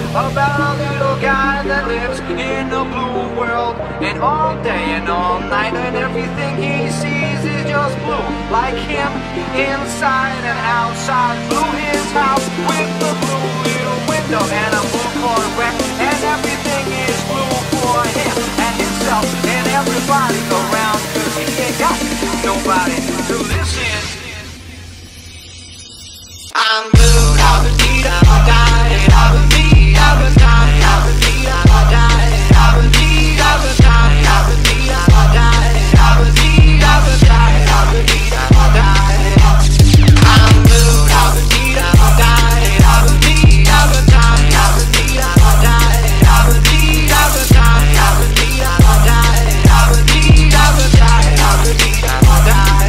about a little guy that lives in a blue world, and all day and all night, and everything he sees is just blue. Like him, inside and outside, blue his house with the blue little window and a blue Corvette, and everything is blue for him and himself and everybody around, 'cause he ain't got nobody to listen. I'm blue, I'll be deed, I'll die, I'll be deed, I'll be die, I'll be deed, I'll die, I'll be deed, I'll be die, I'll be deed, I'll die, I'll be deed, I'll be die, I'll be deed, I'll die. I'm blue, I'll be deed, I'll die, I'll be deed, I'll be die, I'll be deed, I'll die, I'll be deed, I'll be die, I'll be deed, I'll die, I'll be deed, I'll be die, I'll be deed, I'll die.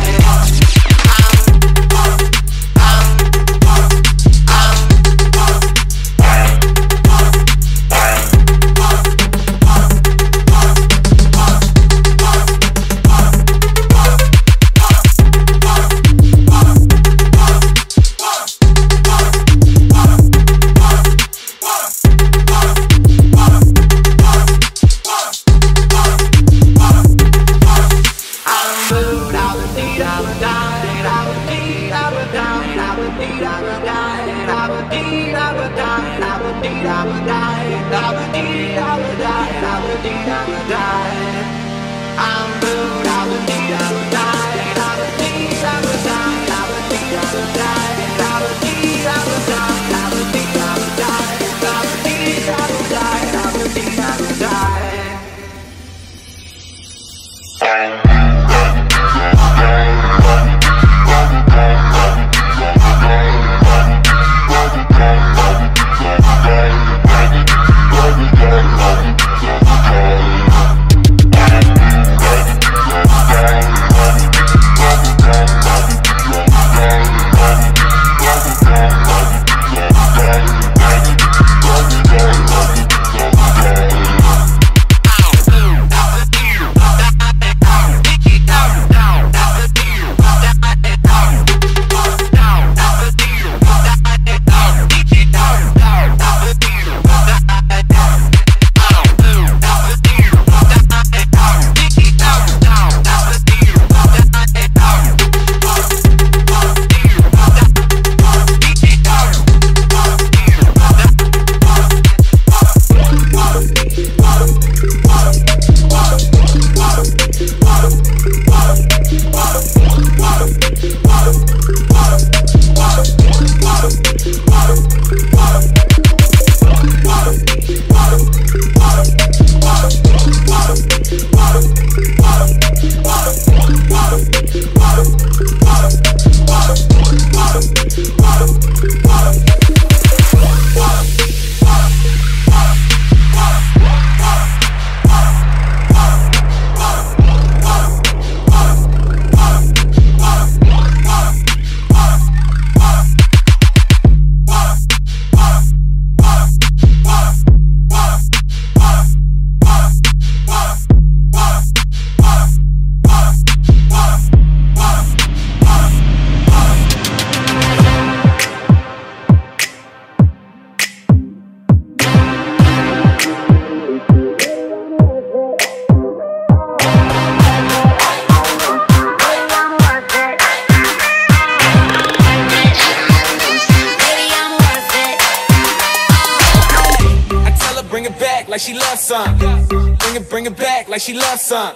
Like she loves some. Bring it back like she loves some.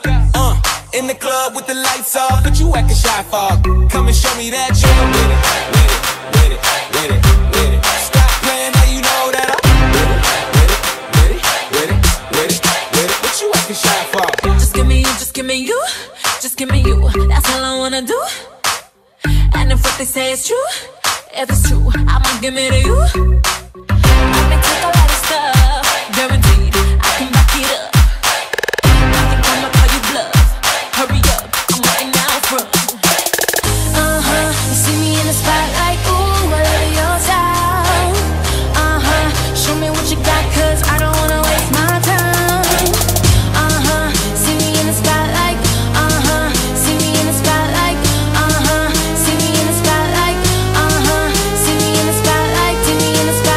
In the club with the lights off, but you acting shy for. Come and show me that you're with it, with it, with it, with it, with it. Stop playing now, you know that I'm with it, with it, with it, with it, with it. What you acting shy for? Just give me you, just give me you, just give me you. That's all I wanna do. And if what they say is true, if it's true, I'ma give it to you. I can take a lot of stuff, guaranteed. I can back it up. I think I'ma call you bluff. Hurry up, I'm waiting out front. You see me in the spotlight, ooh, I love your style. Show me what you got, 'cause I don't wanna waste my time. See me in the spotlight, see me in the spotlight, see me in the spotlight, see me in the spotlight, see me in the spotlight.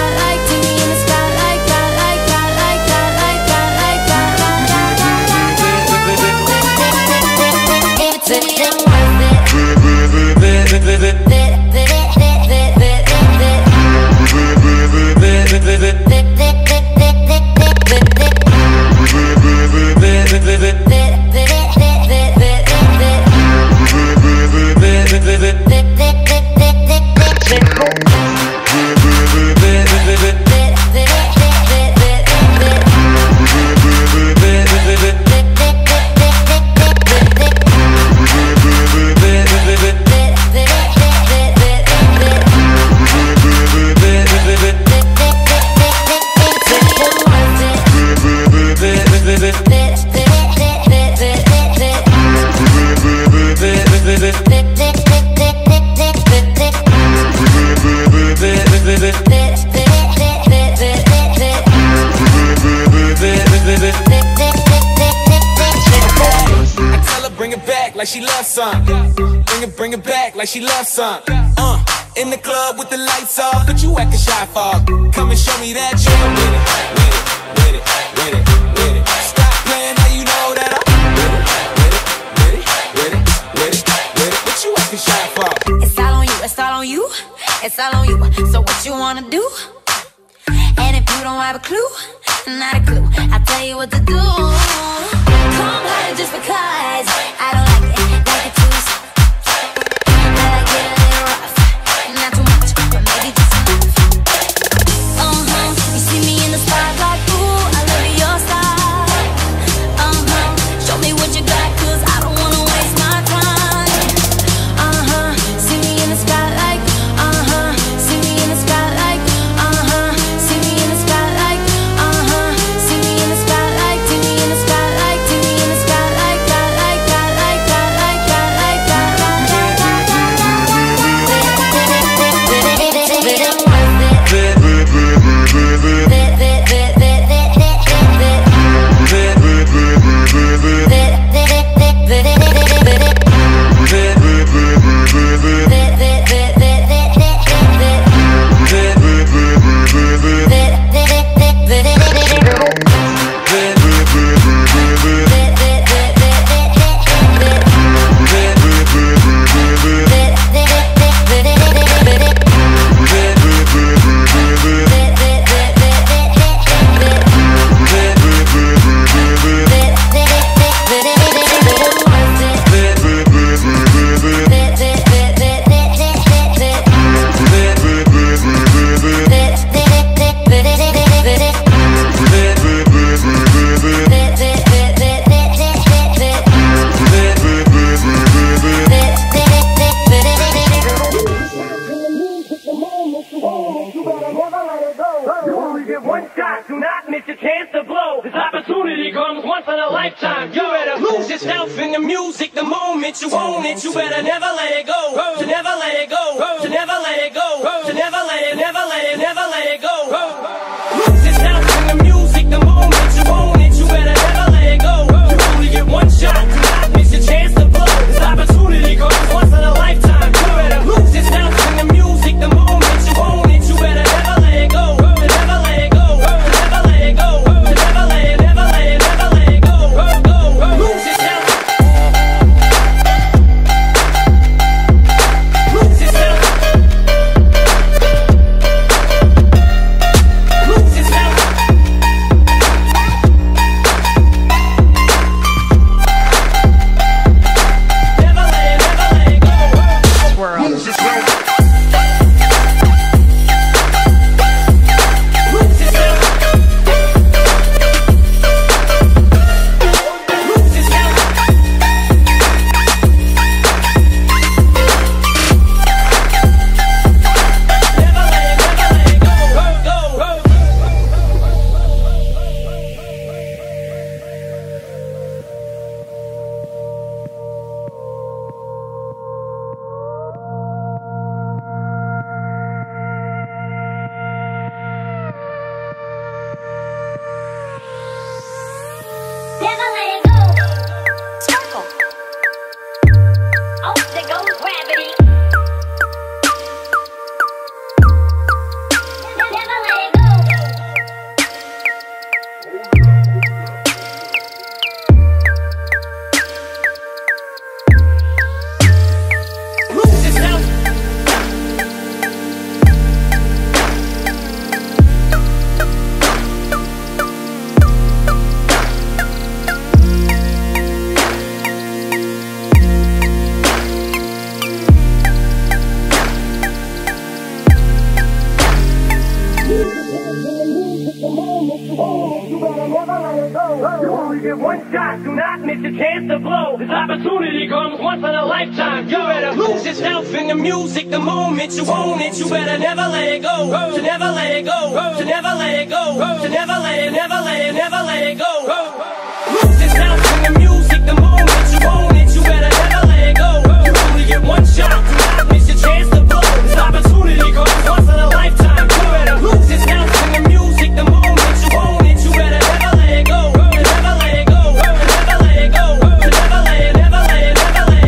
like she loves some. Bring it back like she loves some. In the club with the lights off, but you acting shy for. Come and show me that you're with it, with it, with it, with it, with it. Stop playing, now you know that I'm with it, with it, with it, with it, with it. What you acting shy for? It's all on you, it's all on you, it's all on you. So what you wanna do? And if you don't have a clue, not a clue, I'll tell you what to do. Come harder just because I don't like it too soft. I like it a little rough, not too much, but maybe just enough. You see me in the spotlight, ooh, I love your style. Show me what you got, 'cause I don't wanna waste my time. See me in the spotlight, see me in the spotlight, see me in the spotlight, see me in the spotlight, see me in the spotlight, see me in the spotlight, spotlight, spotlight, spotlight, spotlight, You own it, you better never let it go. To never let it go. To never let it go. To never let it, never let it, never let it go. Lose yourself in the music the moment you own it. You better never let it go. You only get one shot, do not miss your chance to blow. This opportunity comes once in a lifetime. You better lose yourself in the music the moment you own it. You better never let it go. To never let it go. To never let it go. To never let it, never let it, never let it go. Lose yourself. get one shot, do not miss your chance to blow. This opportunity comes once in a lifetime. You better lose yourself in the music the moment you own it. You better never let it go. To never let it go. To never let it go. To never let it, never let it, never let it go. Lose yourself in the music the moment you own it. You better never let it go. You only get one shot, do not miss your chance to blow. This opportunity comes once in a lifetime. You better lose yourself in the music the moment you own it. You better never let it go. To never let it go. To never let it go. To never let it, never let it, never let it.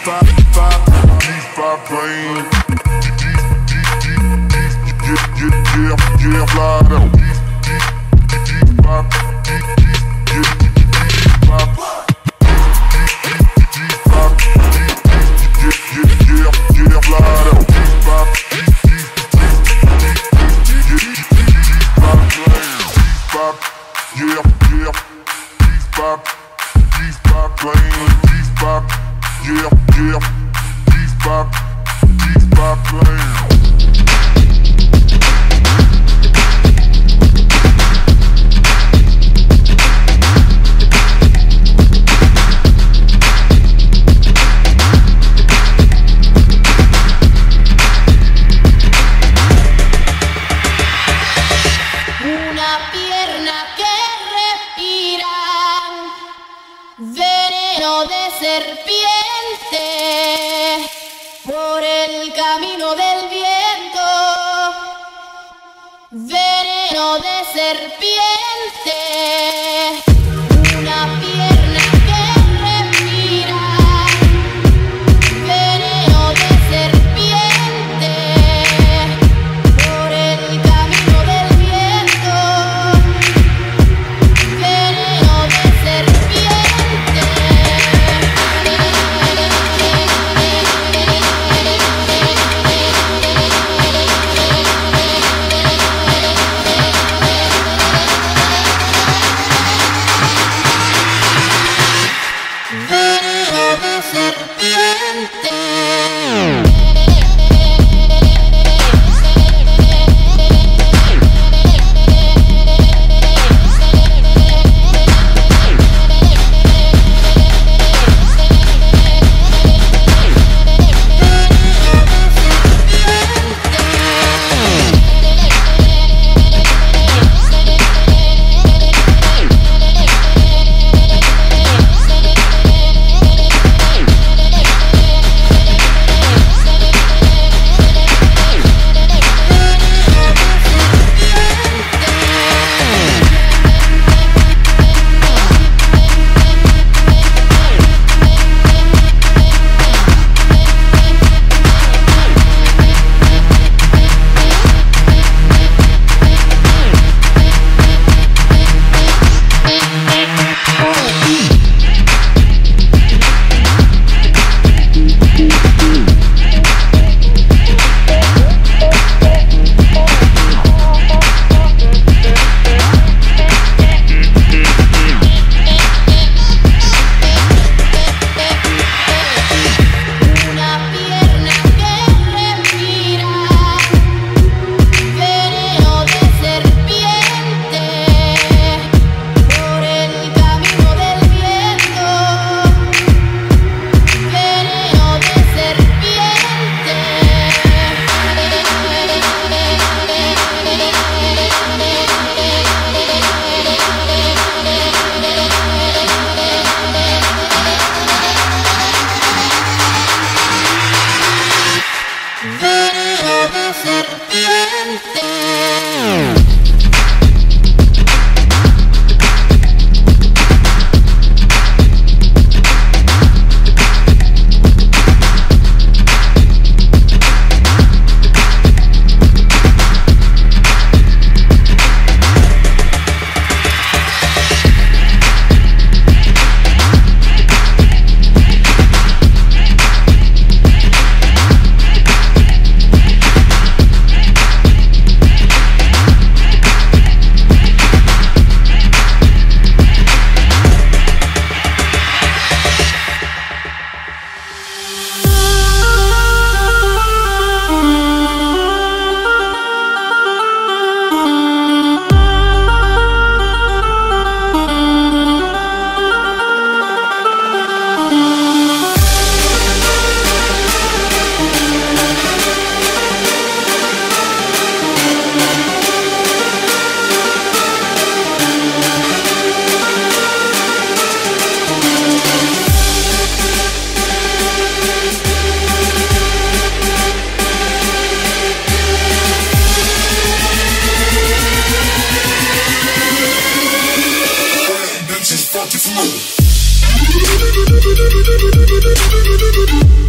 G5 plane. Yeah, fly out. G5. Thank you.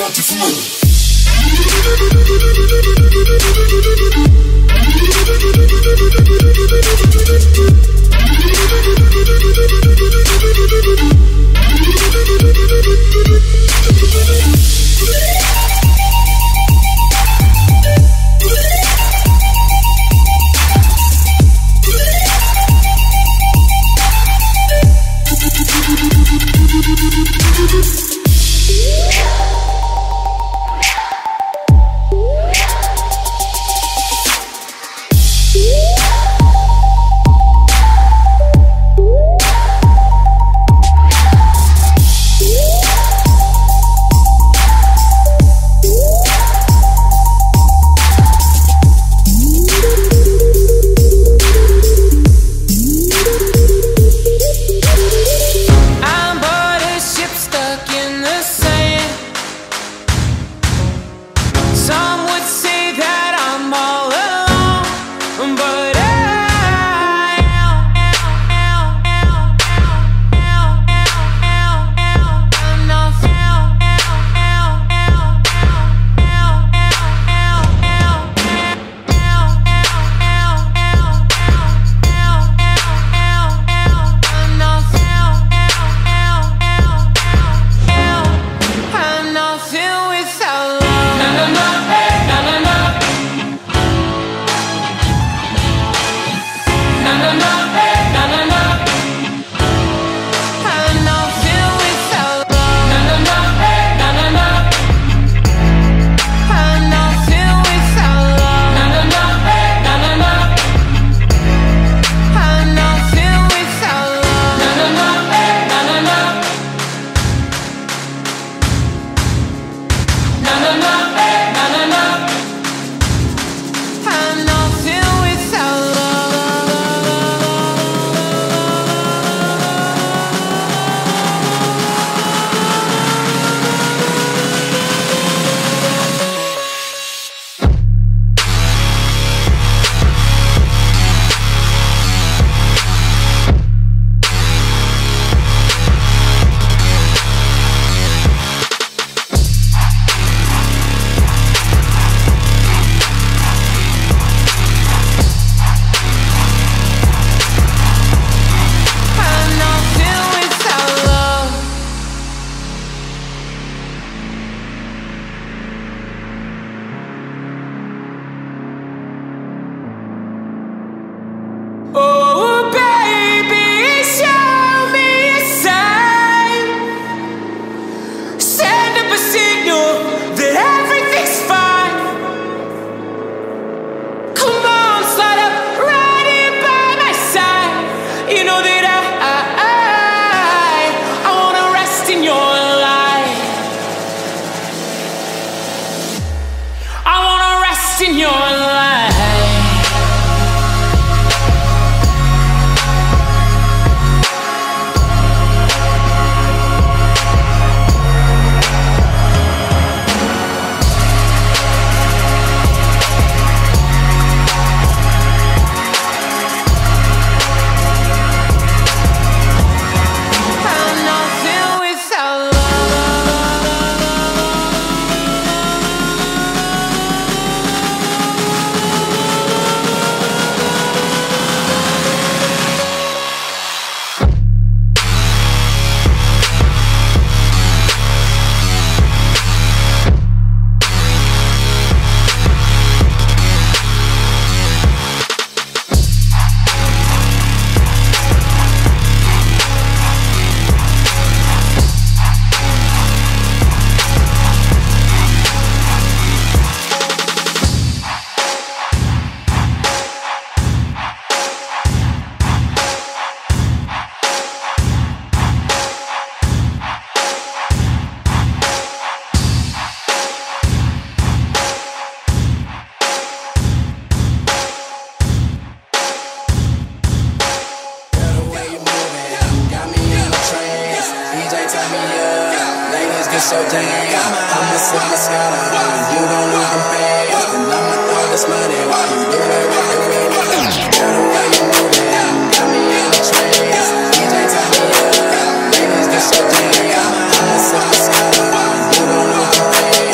so damn. I'ma sip my Scotty, you don't lose the pay. And I'ma throw this money while you do it with the real. Girl, the way you move it, got me in the trace. DJ turn me up, ladies get so damn. I'ma sip my Scotty, you don't lose the pay.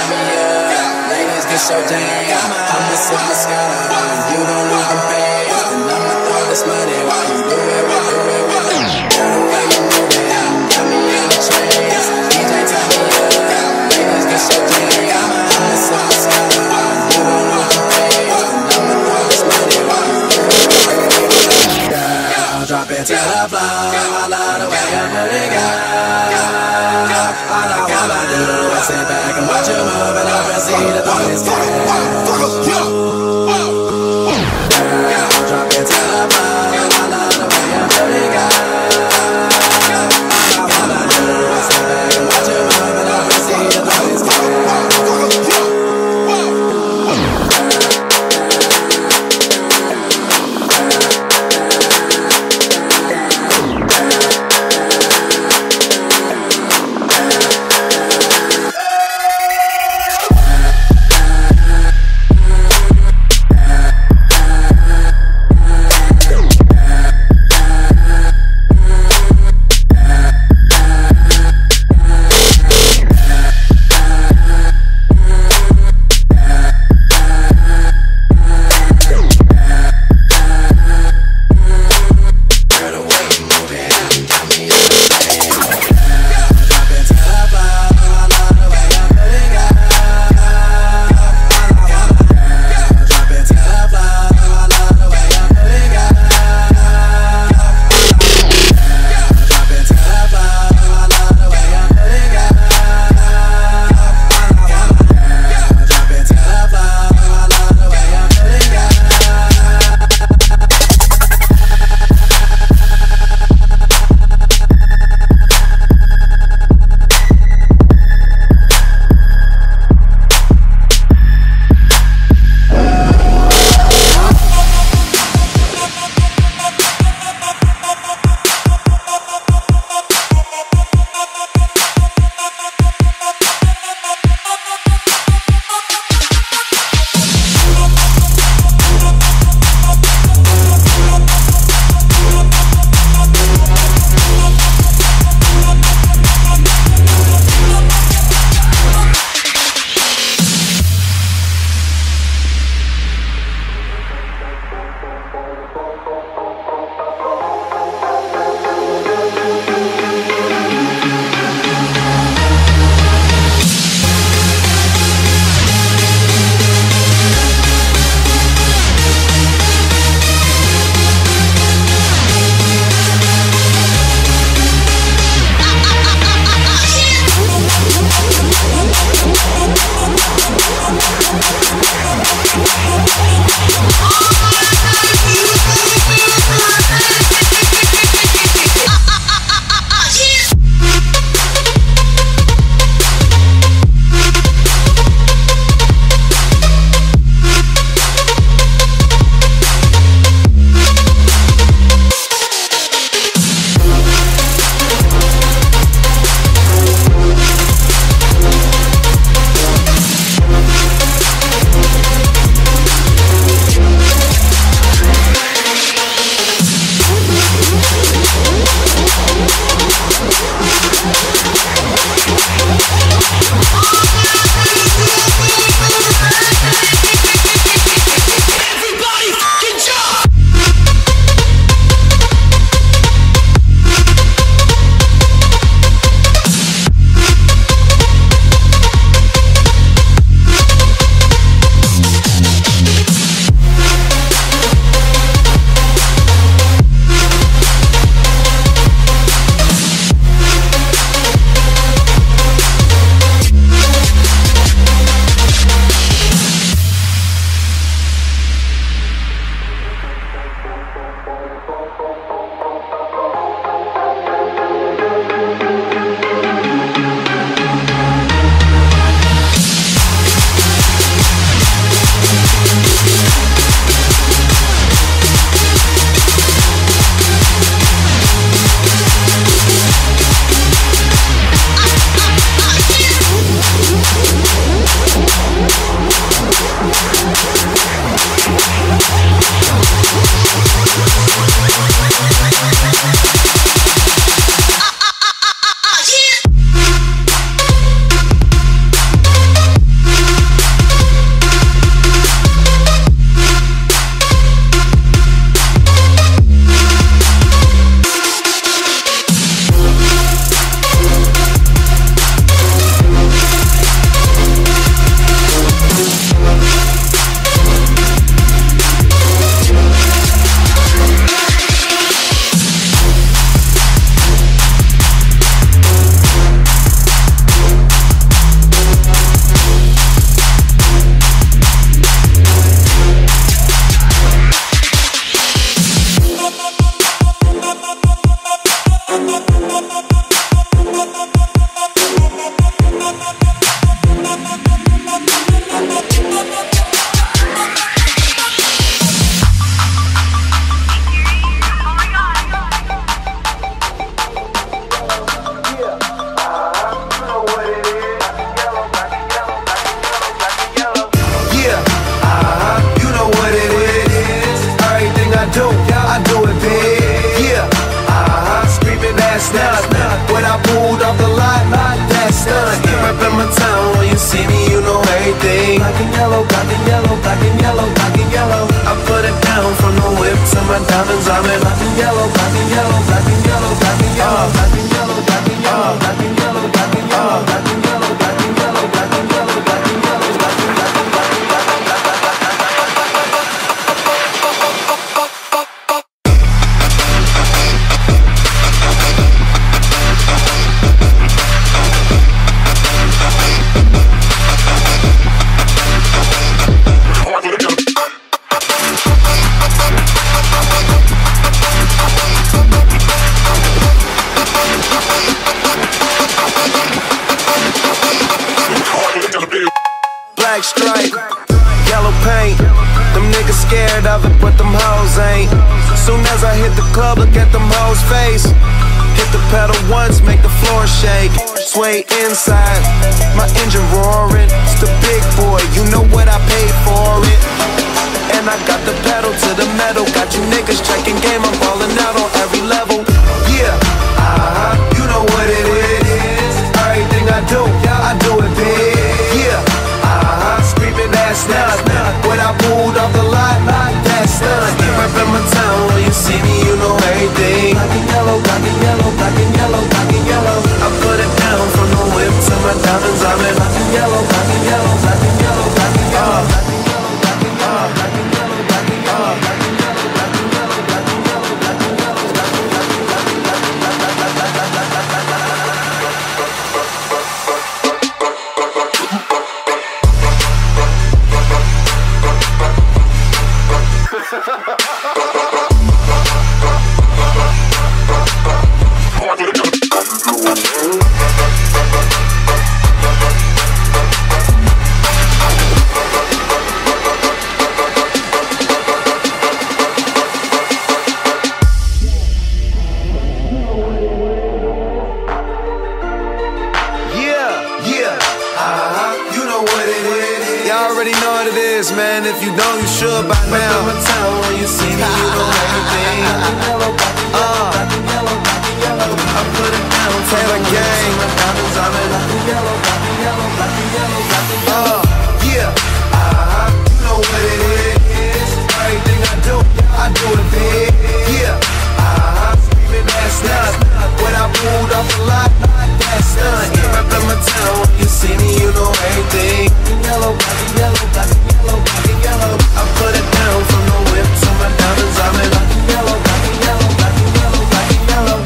turn me up. Ladies get so damn. I'ma sip my sky. You don't lose the pace, and I'ma throw this money while you do it. Girl, the way you move it, got me in a trance. DJ turn me up. Ladies get so damn. I'ma sip my sky. You don't lose the pace, and I'ma throw this money while you do it. Girl, drop it to the floor. I love the way you put it, girl. All I wanna do is sit back and watch you move and I proceed to throw this girl. Girl, drop it to the floor. I love the way you put it, girl. All I wanna do is sit back and watch you move and I proceed to throw this girl. everything. Black and yellow, black and yellow, black and yellow, black and yellow. I put it down from the whip to my diamonds. I'm in black and yellow, black and yellow, black and yellow, black and yellow, black and yellow, black and yellow, black and yellow, black and yellow, black and yellow, black and yellow, black and yellow, black and yellow, black and yellow. Black stripe, yellow paint. Them niggas scared of it, but them hoes ain't. Soon as I hit the club, look at them hoes' face. Hit the pedal once, make the floor shake. Sway inside, my engine roaring. It's the big boy, you know what I paid for it. And I got the pedal to the metal. Got you niggas checking game, I'm falling out on every level. Yeah, you know what it is. Everything I do it big. Yeah, screaming that's not. When I pulled off the lot, that's done. Right in my town, when you see me, you know everything. Black and yellow, black and yellow, black and yellow, black and yellow. I put it down from the whip to my diamonds. I'm in black and yellow, black and yellow, black and yellow, black and yellow, black and yellow, black and yellow, black and yellow, black and yellow, black and yellow, black and yellow, black and yellow, black and yellow, black and yellow. Man, if you don't, you should by now. When you see me, you know everything. I put it down, Taylor Gang. Yeah, you know what it is. Everything I do it big. Yeah, screaming that's not. When I pulled off the lot, that's done. Right in my town, when you see me, you know everything. Yellow, black and yellow, black and yellow, black and yellow. I put it down from the whip to my diamonds. I'm in black and yellow, black and yellow, black and yellow, black and yellow.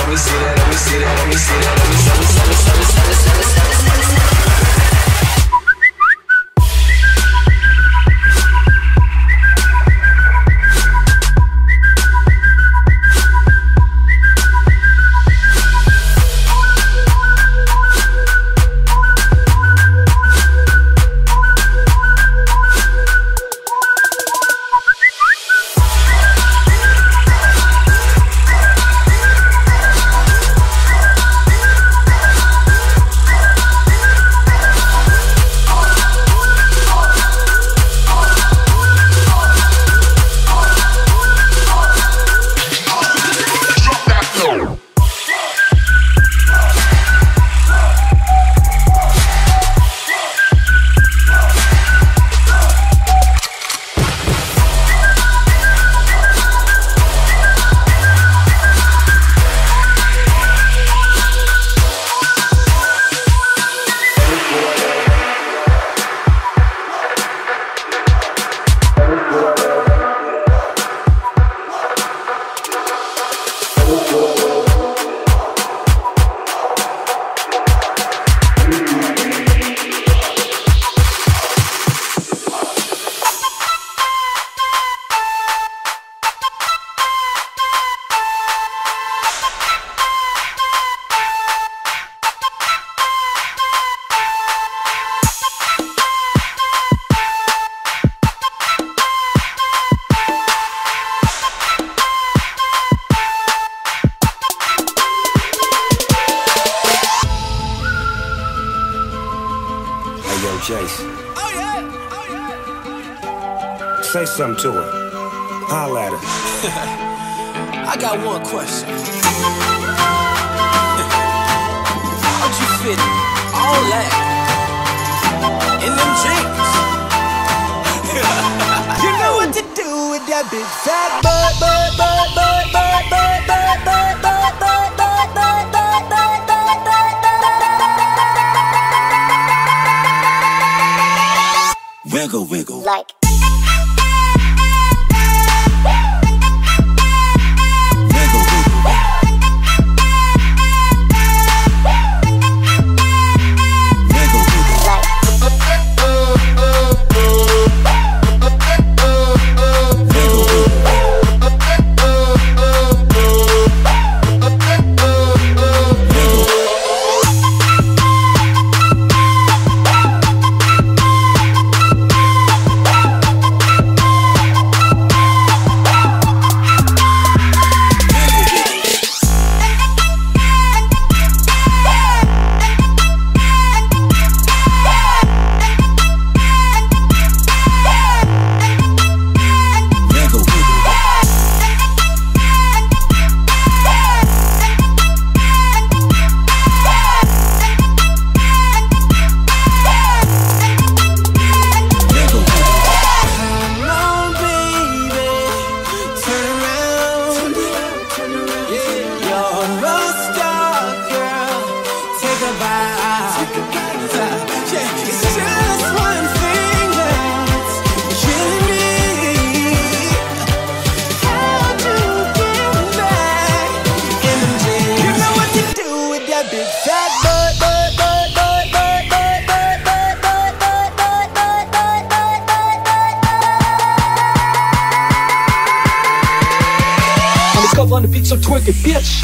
me see that, let me see that, let me see that, let me see that. Jason. Say something to her. Holla at her. I got one question. How'd you fit all that in them jeans? You know what to do with that big fat butt, butt, butt, butt, butt, butt, butt, butt, butt, butt, butt, butt, butt, butt, Wiggle, wiggle. Like. On the beat, so twerk it, bitch.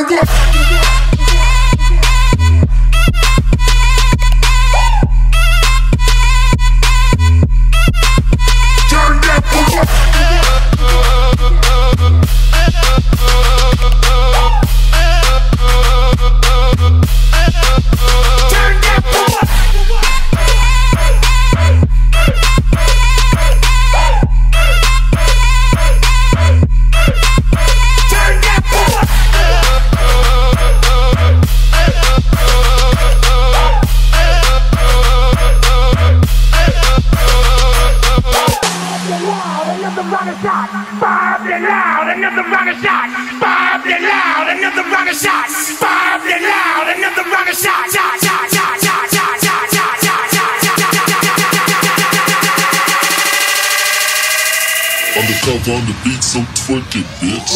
On the beat, so twerk it, bitch.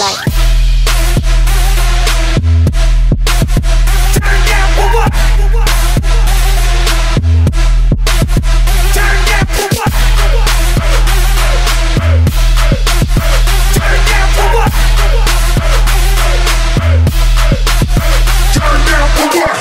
Turn down for what? Turn down for what? Turn down for what? Turn down for what?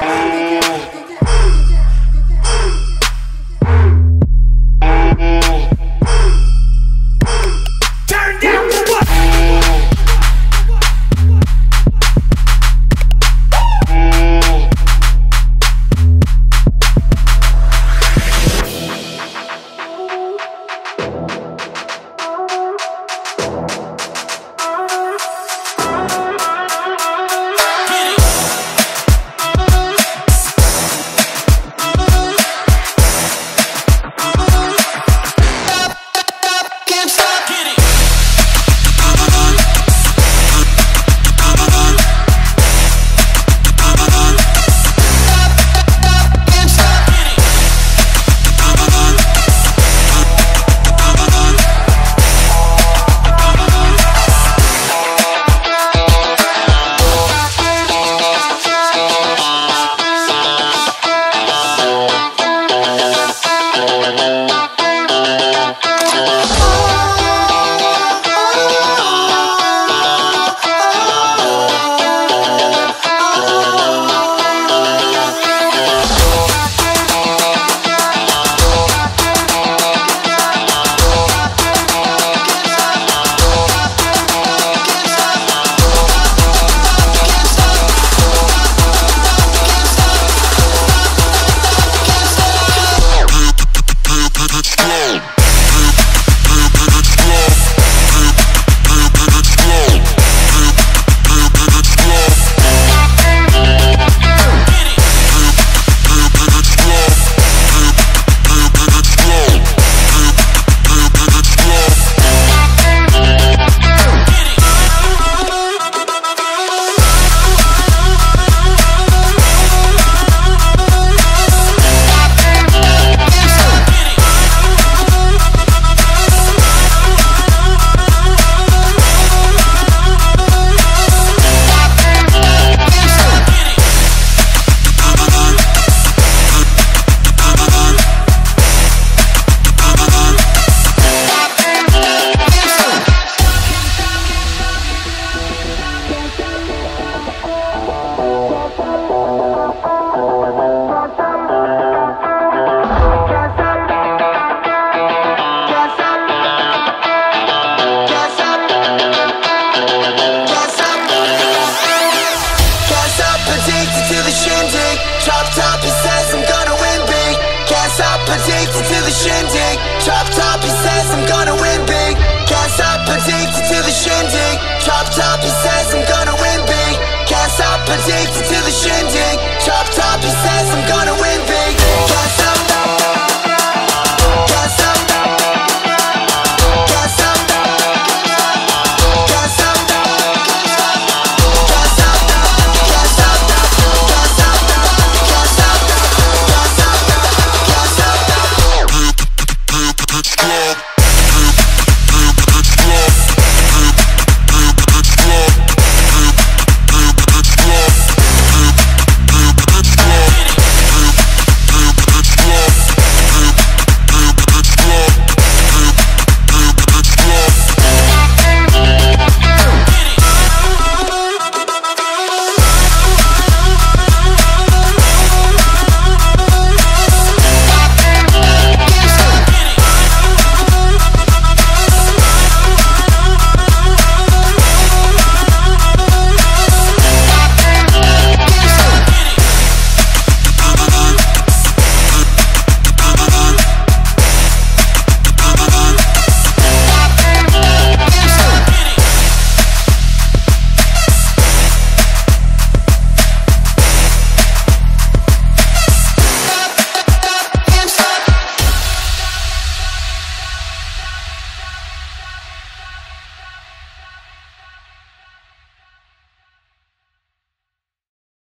addicted to the shindig. Chop top, he says I'm gonna win big. Can't stop, addicted to the shindig. Chop top, he says I'm gonna win big. Can't stop, addicted to the shindig. Chop top, he says I'm gonna win big.